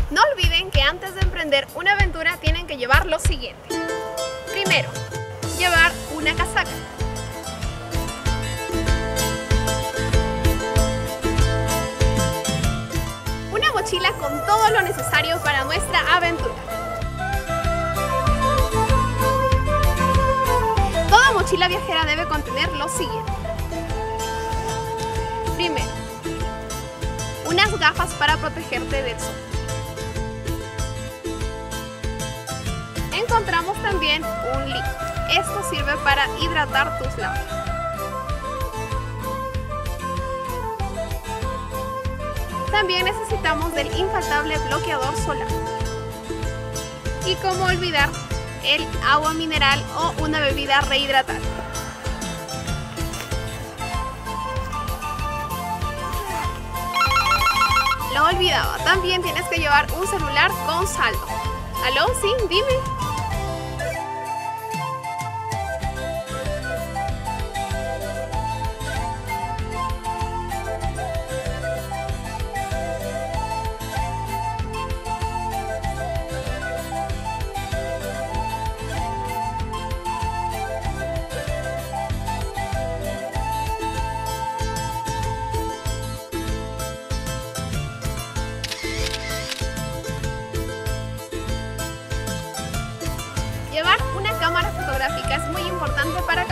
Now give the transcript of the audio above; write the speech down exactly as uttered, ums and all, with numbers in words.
No olviden que antes de emprender una aventura tienen que llevar lo siguiente. Primero, llevar una casaca. Una mochila con todo lo necesario para nuestra aventura. Toda mochila viajera debe contener lo siguiente. Primero, unas gafas para protegerte del sol. Encontramos también un líquido. Esto sirve para hidratar tus labios. También necesitamos del infaltable bloqueador solar. Y cómo olvidar el agua mineral o una bebida rehidratante. Lo olvidaba, también tienes que llevar un celular con saldo. ¿Aló? Sí, dime. Llevar una cámara fotográfica es muy importante para